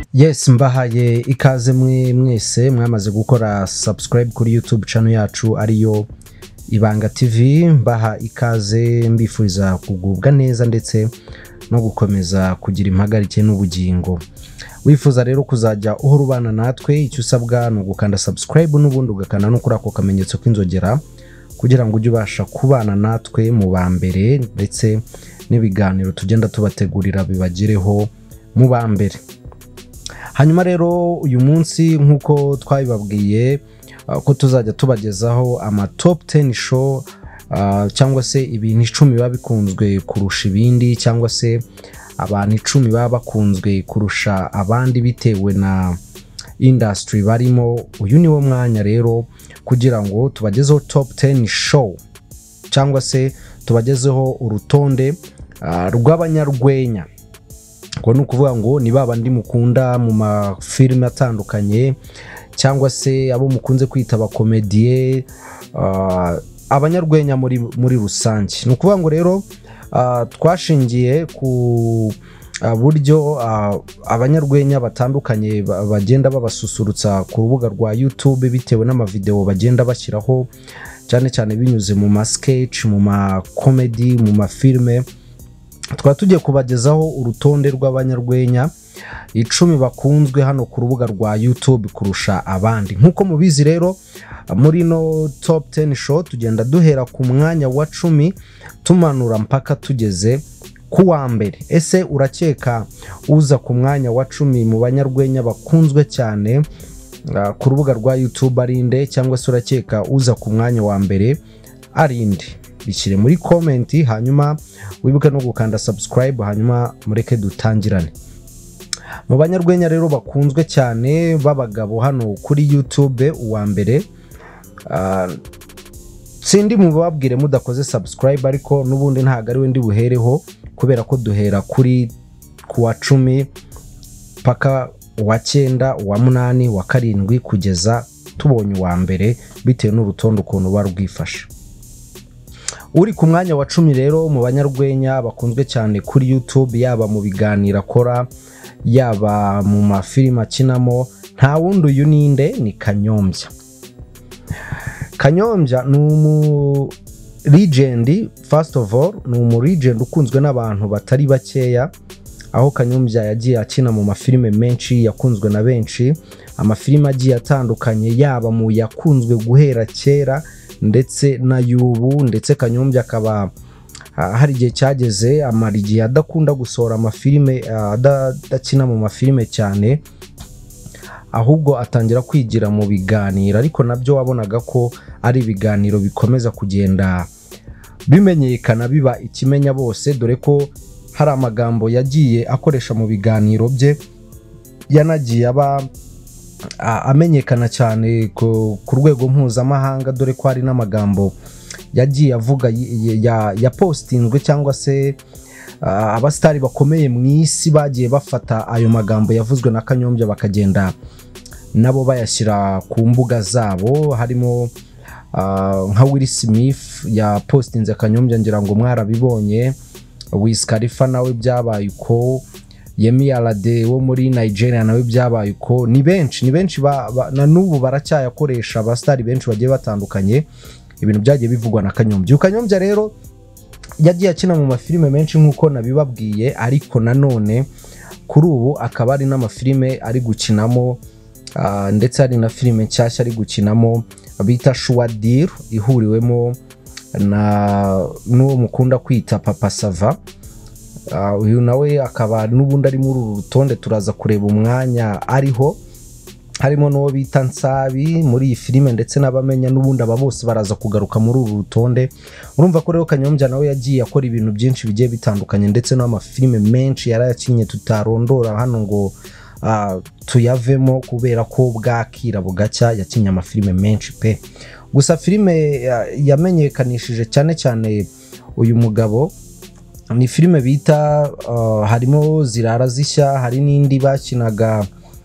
Yes, mbahaye ikaze mwese mwamaze gukora subscribe kuri YouTube channel yacu ariyo Ibanga TV. Mbaha ikaze mbifuriza kugubwa neza ndetse no gukomeza kugira impagarike n'ubugingo. Wifuza rero kuzajya uhorubana natwe, icyo usabwa no gukanda subscribe n'ubundi ugakanda no kuri ako kamenyetso k'inzogera kugira ngo ujye ubasha kubana natwe mu bambere ndetse n'ibiganiro tugenda tubategurira bibagireho mu bambere. Hanyuma rero uyu munsi nkuko twabibabwiye ko tuzajya tubagezaho ama top 10 show cyangwa se ibintu 10 biba bikunzwe kurusha ibindi, cyangwa se abantu 10 baba bakunzwe kurusha abandi bitewe na industry barimo. Uyu niwo mwanya rero kugira ngo tubagezeho top 10 show cyangwa se tubagezeho urutonde rw'abanyarwenya. Ko nukuvuga ngo ni babandi mukunda mu mafilme atandukanye cyangwa se abo mukunze kwita abakomedie, abanyarwenya muri rusange. Nukuvuga ngo rero twashingiye ku buryo abanyarwenya batandukanye bagenda babasusurutsa ku rubuga rwa YouTube bitewe n'amavideo bagenda bashyiraho, cyane cyane binyuze mu ma sketch, mu ma comedy, mu mafilme. Tugiye kubagezaho urutonde rw'abanyarwenya 10 bakunzwe hano ku rubuga rwa YouTube kurusha abandi. Nkuko mubizi rero muri no top 10 show tugenda duhera ku mwanya wa 10 tumanura mpaka tugeze ku wa mbere. Ese urakeka uza ku mwanya wa 10 mu banyarwenya bakunzwe cyane ku rubuga rwa YouTube arinde, cyangwa se urakeka uza ku mwanya wa mbere arinde? Bishyire muri comment, hanyuma wibuke no gukanda subscribe, hanyuma mureke dutangirane. Mu banyarwenya rero bakunzwe cyane babagabo hano kuri YouTube, uwa mbere sindi mubabwire mudakoze subscribe, ariko nubundi ntago ari we ndi buhereho kubera ko duhera kuri kuwa 10 paka wa 9, wa 8, wa 7 kugeza tubonye uwa mbere bitewe n'urutondo ukuntu barwifasha. Uri ku mwanya wa 10 rero mu banyarwenya bakunzwe cyane kuri YouTube, yaba mu biganiro akora, yaba mu mafilime akinamo, nta wundi uyu ninde, ni Kanyombya. Kanyombya ni umu legend, first of all ni umu legend ukunzwe n'abantu batari bakeya, aho Kanyombya yagiye akina mu mafilime menshi yakunzwe na benshi, amafilime agiye atandukanye, yaba mu yakunzwe guhera kera ndetse na yubu. Ndetse Kanyombya akaba hari igihe cyageze amara igihe adakunda gusohora amafilime, adakina mu mafilime cyane, ahubwo atangira kwigira mu biganiro, ariko nabyo wabonaga ko ari ibiganiro bikomeza kugenda bimenyekana biba ikimenya bose, dore ko hari amagambo yagiye akoresha mu biganiro bye yanagiye aba amenyekana cyane ku rwego mpuzamahanga, dore ko hari n'amagambo yagiye avuga ya postinzwe, cyangwa se abastari bakomeye mu isi bagiye bafata ayo magambo yavuzwe na Kanyombya bakagenda nabo bayashyira ku mbuga zabo. Harimo nka Will Smith ya postinze Kanyombya, ngira ngo mwarabibonye. Wiz Khalifa nawe byabaye uko, Yemi Alade wo muri Nigeria nawe byabaye uko. Ni benshi na nubu baracyayakoresha, abastari benshi bagiye batandukanye, ibintu byagiye bivugwa na Kanyombya. Kanyombya rero yagiye akina mu mafilime menshi nkuko nabibabwiye, ariko nanone kuri ubu akaba ari n'amafilime ari gukinamo, ndetse hari na filime nshyashya ari gukinamo bita Shuadir, ihuriwemo n'uwo mukunda kwita Papa Sava. Uyu nawe akaba nubundi ari muri uru rutonde, turaza kureba umwanya ariho. Harimo n'uwo bita Nsabi muri iyi filime, ndetse n'abamenya nubundi aba bose baraza kugaruka muri uru rutonde. Urumva ko rero Kanyombya nawe yagiye akora ibintu byinshi bigiye bitandukanye, ndetse n'amafilime menshi yarayakinye tutarondora hano ngo tuyavemo, kubera ko bwakira bugacya yakinye amafilime menshi pe. Gusa filime yamenyekanishije cyane cyane uyu mugabo ni filime bita harimo Zirara Zishya, hari n'indi bakinaga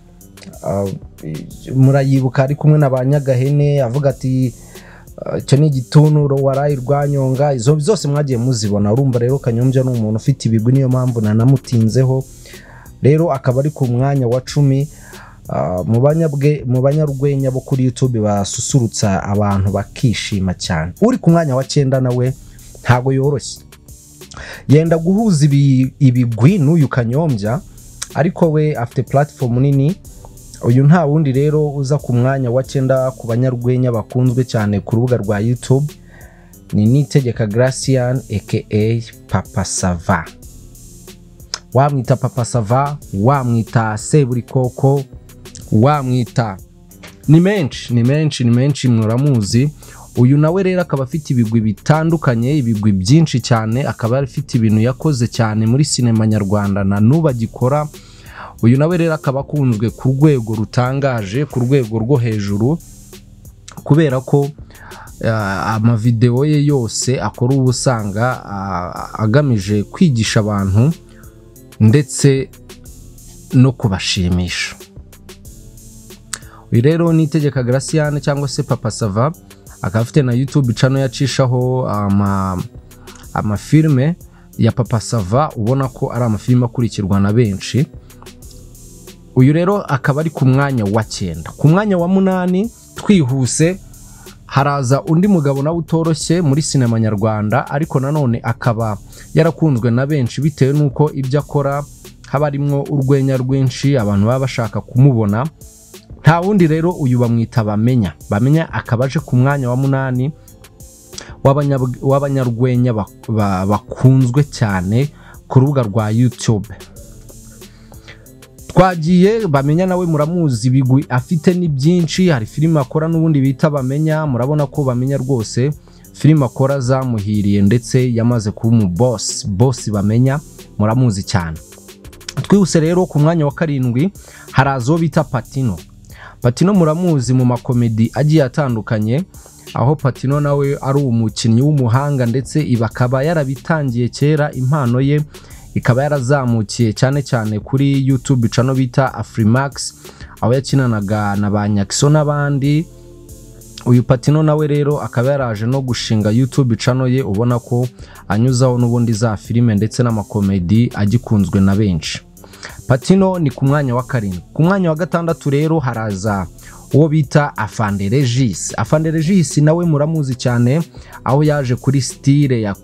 murayibuka ari kumwe n'abanyagahene avuga ati cyo ni igitunuro warayi rwanyonga. Izo zose mwagiye muzibona. Urumva rero Kanyombya ni umuntu ufite ibigwi, niyo mpamvu nanamutinzeho rero akaba ari ku mwanya wa 10 mu banyarwenya bo kuri YouTube basusurutsa abantu bakishima cyane. Uri ku mwanya wa 9 nawe ntago yoroshye, yenda guhuza ibigwi n'uyu Kanyombya, ariko we afite platform nini. Uyu nta wundi rero uza ku mwanya wa 9 ku banyarwenya bakunzwe cyane ku rubuga rwa YouTube ni Nitegeka Gracian aka Papa Sava. Wamwita Papa Sava, wamwita Seburikoko, wamwita ni menshi muramuzi. Uyu nawe rero akaba afite ibigwi bitandukanye, ibigwi byinshi cyane, akaba afite ibintu yakoze cyane muri sinema nyarwanda na nuba gikora. Uyu nawe rero akaba akunzwe ku rwego rutangaje, ku rwego rwo hejuru, kubera ko amavideo ye yose akora ubusanga agamije kwigisha abantu ndetse no kubashimisha. Uyu rero Nitegeka Gracian cyangwa se Papa Sava akaba afite na YouTube channel yacishaho amafilme ya Papa Sava, ubona ko ari amafilme akurikirwa na benshi. Uyu rero akaba ari ku mwanya wa 9. Ku mwanya wa 8 twihuse haraza undi mugabo nawe utoroshye muri sinema nyarwanda, ariko nanone akaba yarakunzwe na benshi bitewe nuko ibyo akora haba arimo urwenya rwinshi, abantu baba bashaka kumubona. Nta wundi rero uyu bamwita Bamenya akaba aje ku mwanya wa 8 w'abanyarwenya bakunzwe cyane ku rubuga rwa YouTube. Twagiye Bamenya nawe muramuzi, ibigwi afite ni byinshi. Hari filime akora n'ubundi bita Bamenya, murabona ko Bamenya rwose filime akora zamuhiriye ndetse yamaze kuba umu boss Bamenya, muramuzi cyane. Twihuse rero ku mwanya wa 7 harazo bita Patino muramuzi mu makomedi agiye atandukanye, aho Patino nawe ari umukinnyi w'umuhanga ndetse ibakaba yarabitangiye kera. Impano ye ikaba yarazamukiye cyane kuri YouTube channel bita Afrimax, aho yakinanaga na ba Nyakso n'abandi. Uyu Patino nawe rero akaba yaraje no gushinga YouTube channel ye, ubona ko anyuzaho n'ubundi za filime ndetse n'amakomedi agikunzwe na benshi. Patino ni ku mwanya wa 7. Ku mwanya wa 6 rero haraza uwo bita Afande Regis nawe muramuzi cyane, aho yaje kuri style ya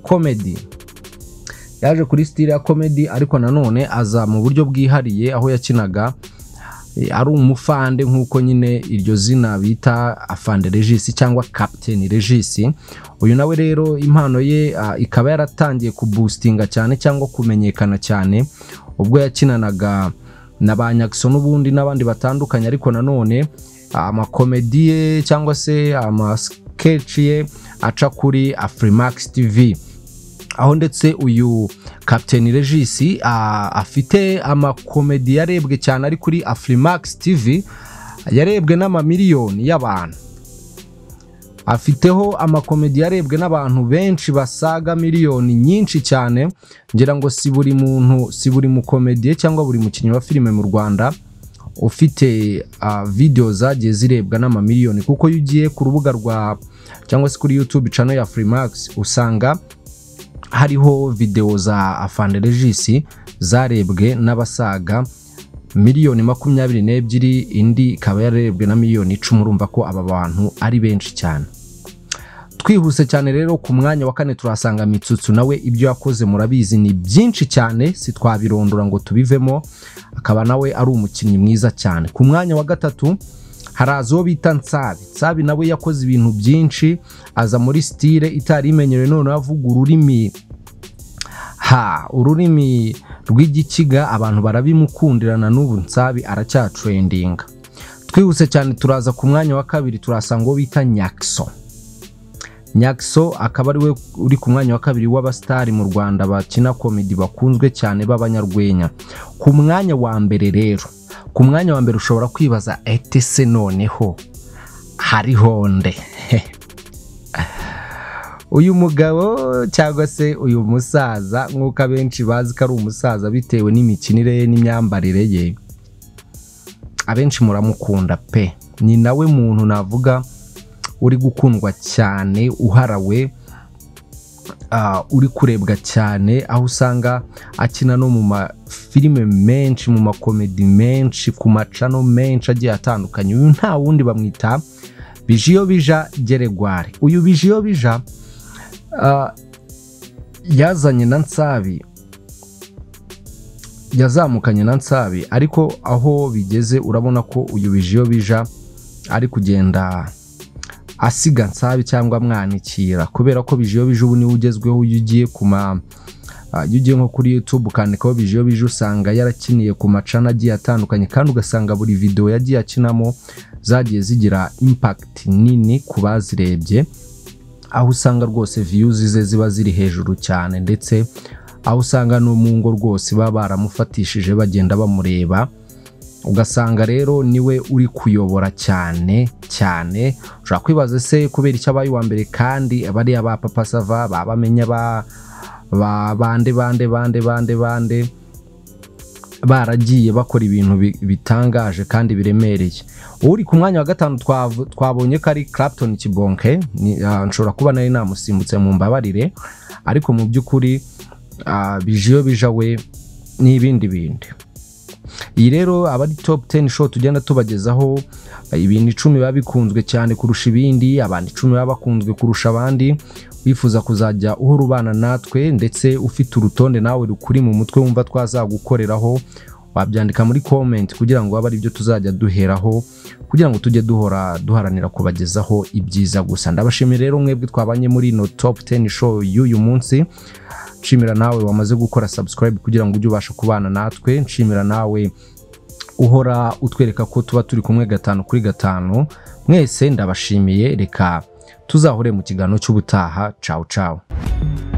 comedy, ariko nanone aza mu buryo bwihariye, aho yakinaga ari umufande nk'uko nyine iryo zina bita Afande Regis cyangwa Captain Regis. Uyu nawe rero impano ye ikaba yaratangiye kuboostinga cyane cyangwa kumenyekana cyane ubwo yakinanaga na ba Nyakso n'ubundi n'abandi batandukanye, ariko nanone amakomedi cyangwa se sketch ye aca kuri Afrimax TV, aho ndetse uyu Captain Regis afite amakomedi yarebwe cyane ari kuri Afrimax TV, yarebwe n'amamiliyoni y'abantu. Afiteho amakomedi yarebwe n'abantu benshi basaga miliyoni nyinshi cyane. Ngira ngo si buri mukomedi cyangwa buri mukinnyi wa filime mu Rwanda ufite video zagiye zirebwa n'amamiliyoni, kuko yugiye ku rubuga rwa cyangwa se kuri YouTube channel ya Afrimax usanga hariho video za Afande Regis zarebwe n'abasaga miliyoni 22, indi ikaba yarebwe na miliyoni 10. Urumva ko aba bantu ari benshi cyane. Twihuse cyane rero ku mwanya wa 4 turasanga Mitsutsu, nawe ibyo yakoze murabizi ni byinshi cyane, si twabirondora ngo tubivemo. Akaba nawe ari umukinnyi mwiza cyane. Ku mwanya wa 3 harazo bita Nsabi nawe yakoze ibintu byinshi, aza muri style itari imenyerewe, none avuga ururimi rw'igikiga, abantu barabimukundirana n'ubu Nsabi aracyatrendinga. Twihuse cyane turaza ku mwanya wa 2 turasanga uwo bita Nyakso akaba ari we uri ku mwanya wa 2 w'abastari mu Rwanda bakina comedy bakunzwe cyane b'abanyarwenya. Ku mwanya wa 1 rero, ku mwanya wa 1 ushobora kwibaza se noneho hariho nde? Uyu mugabo cyangwa se uyu musaza, nk'uko abenshi bazi ko ari umusaza bitewe n'imikinire ye n'imyambarire ye, abenshi muramukunda pe. Ni nawe muntu navuga uri gukundwa cyane, uharawe uri kurebwa cyane, aho usanga akina no mu mafilime menshi, mu makomedi menshi, ku macano menshi agiye atandukanye. Uyu nta wundi bamwita Bijiyobija Geregware. Uyu Bijiyobija yazanye na Nsabi, yazamukanye na Nsabi, ariko aho bigeze urabona ko uyu Bijiyobija ari kugenda asiga Nsabi cyangwa mwanikira, kubera ko Bijiyobija ubu niwe ugezweho. Ugiye ugiye nko kuri YouTube ukandikaho Bijiyobija usanga yarakiniye ku macana agiye atandukanye, kandi ugasanga buri video yagiye akinamo zagiye zigira impact nini ku bazirebye, aho usanga rwose views ze ziba ziri hejuru cyane, ndetse aho usanga no mu ngo rwose baba baramufatishije bagenda bamureba. Ugasanga rero niwe uri kuyobora cyane cyane. Ushobora kwibaza se kubera icyo abaye wa mbere kandi abari aba Papa Sava babamenya bande baragiye bakora ibintu bitangaje kandi biremereye. Uri ku mwanya wa gatanu twabonye ko ari Clapton Kibonke. Nshobora kuba nari namusimbutse mu mbabarire, ariko mu by'ukuri Bijiyobija we n'ibindi bindi. Iyi rero abari top 10 show tugenda tubagezaho ibintu 10 biba bikunzwe cyane kurusha ibindi, abandi 10 baba bakunzwe kurusha abandi. Wifuza kuzajya uhora ubana natwe ndetse ufite urutonde nawe rukuri mu mutwe wumva twazagukoreraho, wabyandika muri comment kugira ngo abe ibyo tuzajya duheraho, kugira ngo tujye duharanira kubagezaho ibyiza gusa. Ndabashimira rero mwebwe twabanye muri no top 10 show y'uyu munsi. Nshimira nawe wamaze gukora subscribe kugira ngo ujye ubasha kubana natwe. Nshimira nawe uhora utwereka ko tuba turi kumwe 5 kuri 5. Mwese ndabashimiye, reka tuzahore mu kiganiro cy'ubutaha. Ciao ciao.